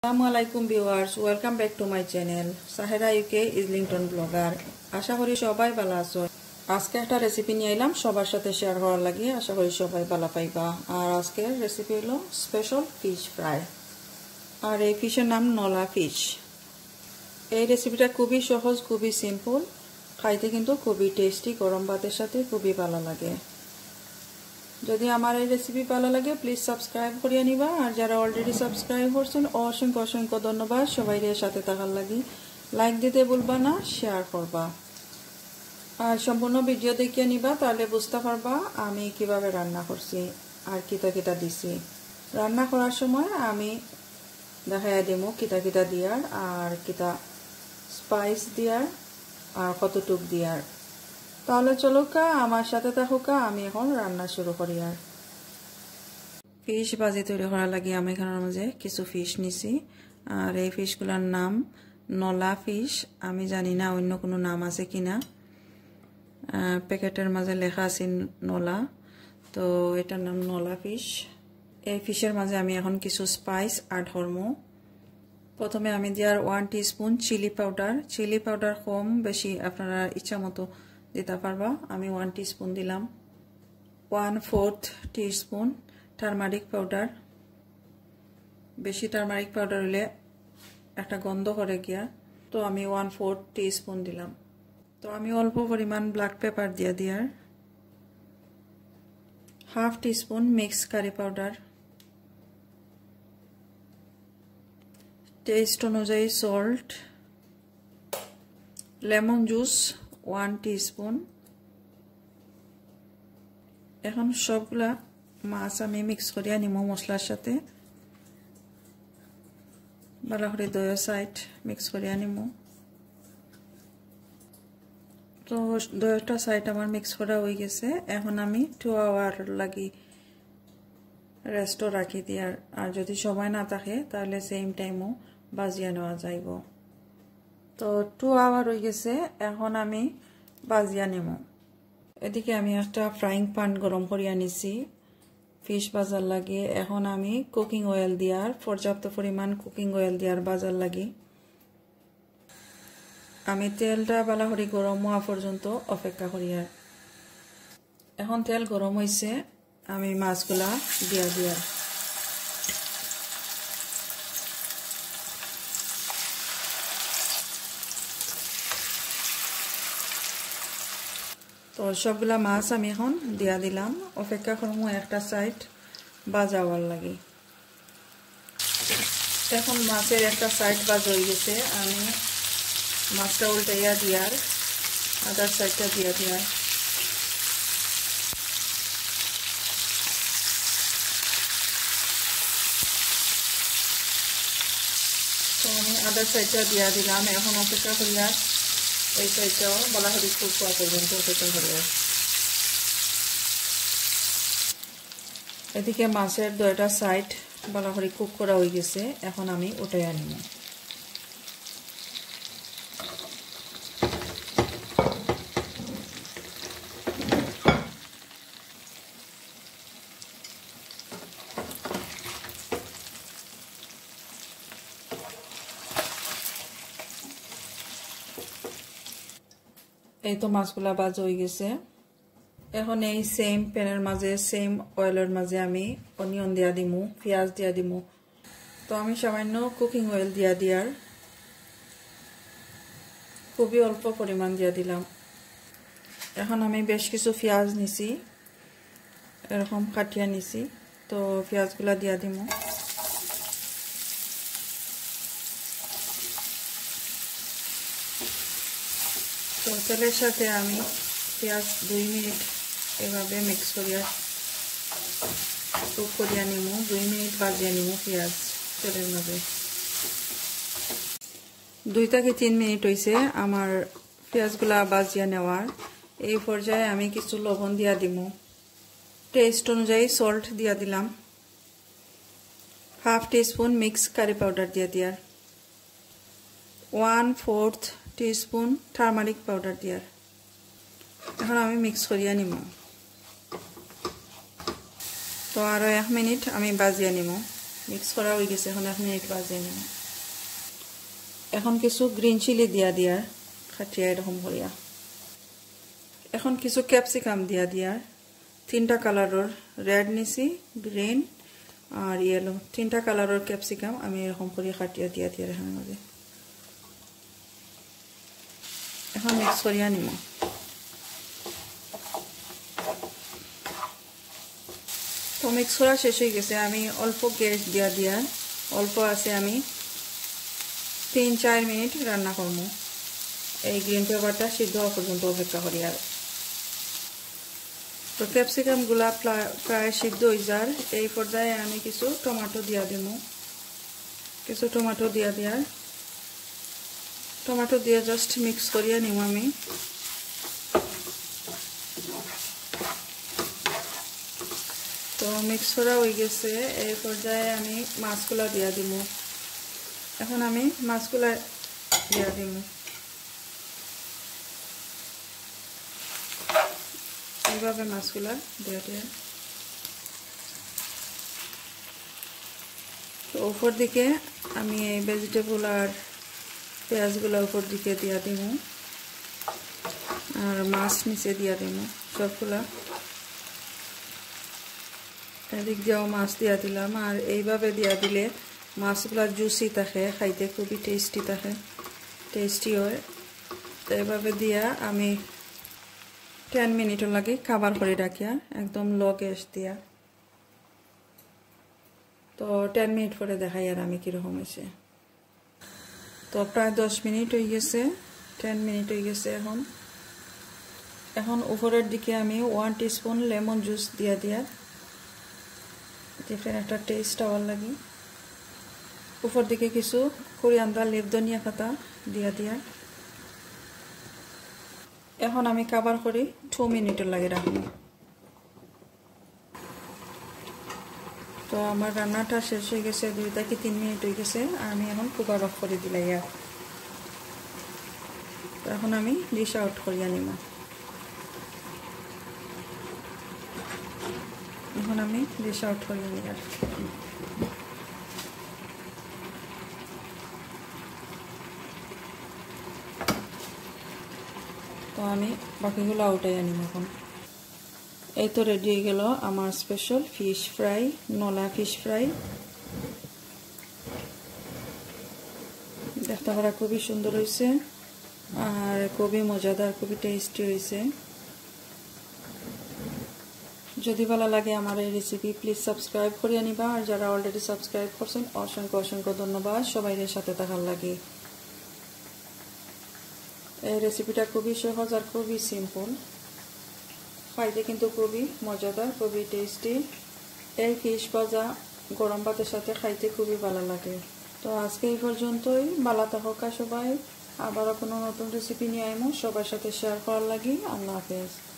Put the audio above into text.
Assalamualaikum viewers, welcome back to my channel Sahera UK Islington blogger আশা করি সবাই ভালো আছো আজকে একটা রেসিপি নিয়ে এলাম সবার সাথে শেয়ার করার লাগি আশা করি সবাই ভালো পাইবা আর আজকের রেসিপি হলো স্পেশাল ফিশ ফ্রাই আর এই ফিশের নাম নলা ফিশ এই রেসিপিটা খুবই সহজ খুবই সিম্পল খাইতে কিন্তু খুবই টেস্টি গরম ভাতের সাথে খুবই ভালো লাগে যদি আমার এই রেসিপি ভালো লাগে প্লিজ সাবস্ক্রাইব করিয়া নিবা আর যারা অলরেডি সাবস্ক্রাইব করছেন অসংখ্য অসংখ্য ধন্যবাদ সবাইয়ের সাথে থাকার লাগি লাইক দিতে ভুলবা না শেয়ার করবা আর সম্পূর্ণ ভিডিও দেখিয়ে নিবা তাহলে বুঝতে পারবা আমি কিভাবে রান্না করছি আর কিটা কিটা দিছি রান্না করার সময় আমি দেখাইয়া দেবো কিটা কিটা দিয়ার আর কিটা স্পাইস দিয়ার আর কতটুক দিয়ার তাহলে চলো কা আমার সাথে থাকো কা আমি এখন রান্না শুরু করি আর ফিশ ভাজি তৈরি করার লাগি আমি এখানের মাঝে কিছু ফিশ নিছি আর এই ফিশগুলোর নাম নলা ফিশ আমি জানি না অন্য কোনো নাম আছে কিনা প্যাকেটের মাঝে লেখা আছে নলা তো এটার নাম নলা ফিশ এই ফিশের মাঝে আমি এখন কিছু স্পাইস অ্যাড করব প্রথমে আমি দিয়ার 1 টিস্পুন চিলি পাউডার কম বেশি আপনারা ইচ্ছা মতো দিতে পারবা আমি 1 টিস্পুন দিলাম 1/4 টিস্পুন টারমারিক পাউডার বেশি টারমারিক পাউডার হলে একটা গন্ধ করে গিয়া তো আমি 1/4 টিস্পুন দিলাম তো আমি অল্প পরিমাণ ব্ল্যাক পেপার দিয়ার 1/2 teaspoon mix curry powder taste অনুযায়ী সল্ট লেমন জুস 1 টিস্পুন এখন সবগুলা মাছ আমি মিক্স করিয়া নিমু মশলার সাথে ভালো করে দুই সাইড মিক্স করিয়া নিমু তো দুইটা সাইড আমার মিক্স করা হয়ে গেছে এখন আমি 2 আওয়ার লাগি রেস্ট রাখি দিয়ার আর যদি সময় না থাকে তাহলে সেম টাইমও ভাজিয়া নেওয়া যাইব তো 2 আওয়ার হয়ে গেছে এখন আমি ভাজিয়া নেব এদিকে আমি একটা ফ্রাইং প্যান গরম করিয়া নিছি ফিশ ভাজার লাগে এখন আমি কুকিং অয়েল দিয়ার পর্যাপ্ত পরিমাণ কুকিং অয়েল দিয়ার ভাজার লাগে আমি তেলটা ভালো করে গরম হওয়া পর্যন্ত অপেক্ষা করিয়ার এখন তেল গরম হইছে আমি মাছগুলা দিয়ার তো সবগুলা মাছ আমি এখন দিয়া দিলাম অপেক্ষা করব একটা সাইড ভাজা হওয়ার লাগে এখন মাছের একটা সাইড ভাজা হয়ে গেছে আমি মাছটা উল্টাইয়া দিয়ার আদার সাইডটা দিয়ার তো আমি আদার সাইডটা দিয়া দিলাম এখন অপেক্ষা করিয়া এই সাইডটাও বলা হলে খুব পর্যন্ত অপেক্ষা করিয়া এদিকে মাছের দুইটা সাইড বলা করে কুক করা হয়ে গেছে এখন আমি উঠাইয়া নিব এই তো মাছগুলা ভাজা হয়ে গেছে এখন এই সেম প্যানের মাঝে সেম অয়েলের মাঝে আমি অনিয়ন দিয়া দিমু পেঁয়াজ দিয়া দিমু তো আমি সামান্য কুকিং অয়েল দিয়ার খুবই অল্প পরিমাণ দিয়া দিলাম এখন আমি বেশ কিছু পেঁয়াজ নিছি এরকম কাটিয়া নিছি তো পেঁয়াজগুলা দিয়া দিমু তো তেলের সাথে আমি পেঁয়াজ 2 মিনিট এভাবে মিক্স করিয়া কুক করিয়া নিমু 2 মিনিট ভাজিয়া নিমু পেঁয়াজ তেলের মধ্যে 2 থেকে 3 মিনিট হইছে আমার পেঁয়াজগুলা ভাজিয়া নেওয়ার এই পর্যায়ে আমি কিছু লবণ দিয়া দিমু টেস্ট অনুযায়ী সল্ট দিয়া দিলাম 1/2 টিস্পুন মিক্স কারি পাউডার দিয়ার 1/4 টিস্পুন টারমারিক পাউডার দিয়ার এখন আমি মিক্স করিয়া নিব তো আরো 1 মিনিট আমি ভাজিয়া নিব মিক্স করা হয়ে গেছে, এখন 1 মিনিট বাজে নিব। এখন কিছু গ্রিন চিলি দিয়া খাটিয়া এরকম করিয়া, এখন কিছু ক্যাপসিকাম দিয়া 3টা কালারের রেড নিছি, গ্রিন আর ইয়েলো, 3টা কালারের ক্যাপসিকাম আমি এরকম করে খাটিয়া দিয়া এখানে মধ্যে এখন মিক্স করিয়া নিব। তো মিক্স করা শেষ হয়ে গেছে, আমি অল্প গ্যাস দিয়া অল্প আছে, আমি 3-4 মিনিট রান্না করব। এই গ্রিন পেপারটা সিদ্ধ হওয়া পর্যন্ত অপেক্ষা করি। আর তো ক্যাপসিকামগুলা প্রায় সিদ্ধ হয়ে যার এই পর্যায়ে আমি কিছু টমেটো দিয়া দিব। কিছু টমেটো দিয়া টমেটো দিয়ে জাস্ট মিক্স করিয়া নিব আমি। তো মিক্স করা হয়ে গেছে, এই পর্যায়ে আমি মাছগুলা দিয়া দিব। এখন আমি মাছগুলা দিয়া দিব, এইভাবে মাছগুলা দিয়া তো উপর দিকে আমি এই ভেজিটেবল আর পেঁয়াজগুলো উপর দিকে দিয়া দিব, আর মাছ নিচে দিয়া দিব সবগুলা। এদিক দিয়েও মাছ দিয়া দিলাম, আর এইভাবে দিয়া দিলে মাছগুলা জুসি থাকে, খাইতে খুবই টেস্টি হয়। তো এইভাবে দিয়া আমি 10 মিনিটের লাগে খাবার করে রাখিয়া একদম লো গ্যাস দিয়া। তো 10 মিনিট পরে দেখাই আর আমি কীরকম হয়েছে। তো প্রায় 10 মিনিট হয়ে গেছে, 10 মিনিট হয়ে গেছে। এখন উপরের দিকে আমি 1 টিস্পুন লেমন জুস দিয়া ডিফারেন্ট একটা টেস্ট হওয়ার লাগে। উপর দিকে কিছু কোরিয়ান্ডার লিভ, ধনিয়া পাতা দিয়া এখন আমি কভার করি 2 মিনিটের লাগে রাখবো। তো আমার রান্নাটা শেষ হয়ে গেছে, 2 থেকে 3 মিনিট হয়ে গেছে, আর আমি এখন কুকার অফ করে দিলাই। আর তো এখন আমি ডিশ আউট করিয়া নিব। এখন আমি ডিশ আউট করিয়া নিই। আর তো আমি বাকিগুলো আউটাই আনিব। এখন এই তো রেডি হয়ে গেল আমার স্পেশাল ফিশ ফ্রাই, নোলা ফিশ ফ্রাই। দেখতে পারা খুবই সুন্দর হয়েছে আর খুবই মজাদার, খুবই টেস্টি হয়েছে। যদি ভালো লাগে আমার এই রেসিপি প্লিজ সাবস্ক্রাইব করে নিবা, আর যারা অলরেডি সাবস্ক্রাইব করছেন অসংখ্য ধন্যবাদ সবাইয়ের সাথে থাকার লাগে। এই রেসিপিটা খুবই সহজ আর খুবই সিম্পল, খাইতে কিন্তু খুবই মজাদার, খুবই টেস্টি। এই ফিশ ভাজা গরম ভাতের সাথে খাইতে খুবই ভালো লাগে। তো আজকে এই পর্যন্তই, ভালো থাকা সবাই। আবারও কোনো নতুন রেসিপি নিয়ে আইমো সবার সাথে শেয়ার করার লাগি। আল্লাহ হাফেজ।